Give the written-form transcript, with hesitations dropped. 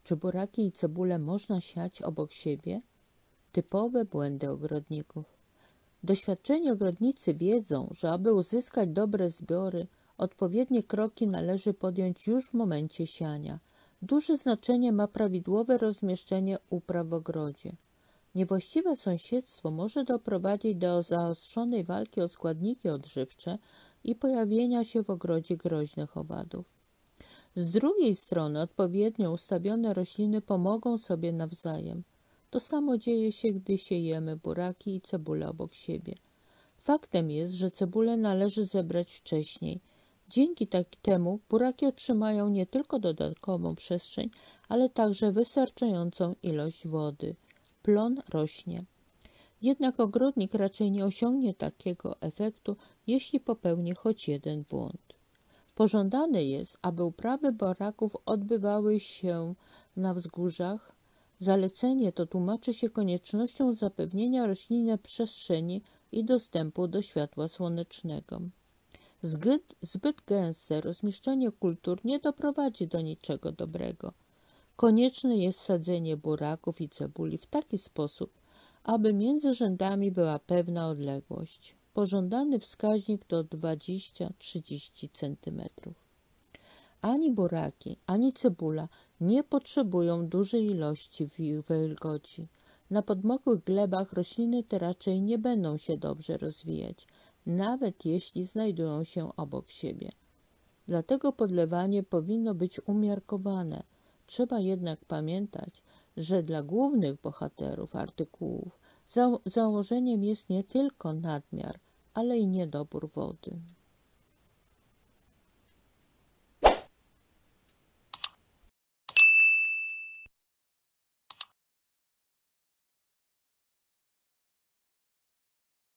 Czy buraki i cebulę można siać obok siebie? Typowe błędy ogrodników. Doświadczeni ogrodnicy wiedzą, że aby uzyskać dobre zbiory, odpowiednie kroki należy podjąć już w momencie siania. Duże znaczenie ma prawidłowe rozmieszczenie upraw w ogrodzie. Niewłaściwe sąsiedztwo może doprowadzić do zaostrzonej walki o składniki odżywcze i pojawienia się w ogrodzie groźnych owadów. Z drugiej strony odpowiednio ustawione rośliny pomogą sobie nawzajem. To samo dzieje się, gdy siejemy buraki i cebulę obok siebie. Faktem jest, że cebulę należy zebrać wcześniej. Dzięki temu buraki otrzymają nie tylko dodatkową przestrzeń, ale także wystarczającą ilość wody. Plon rośnie. Jednak ogrodnik raczej nie osiągnie takiego efektu, jeśli popełni choć jeden błąd. Pożądane jest, aby uprawy buraków odbywały się na wzgórzach. Zalecenie to tłumaczy się koniecznością zapewnienia roślinie przestrzeni i dostępu do światła słonecznego. Zbyt gęste rozmieszczenie kultur nie doprowadzi do niczego dobrego. Konieczne jest sadzenie buraków i cebuli w taki sposób, aby między rzędami była pewna odległość. Pożądany wskaźnik to 20–30 cm. Ani buraki, ani cebula nie potrzebują dużej ilości wilgoci. Na podmokłych glebach rośliny te raczej nie będą się dobrze rozwijać, nawet jeśli znajdują się obok siebie. Dlatego podlewanie powinno być umiarkowane. Trzeba jednak pamiętać, że dla głównych bohaterów artykułów założeniem jest nie tylko nadmiar, ale i niedobór wody.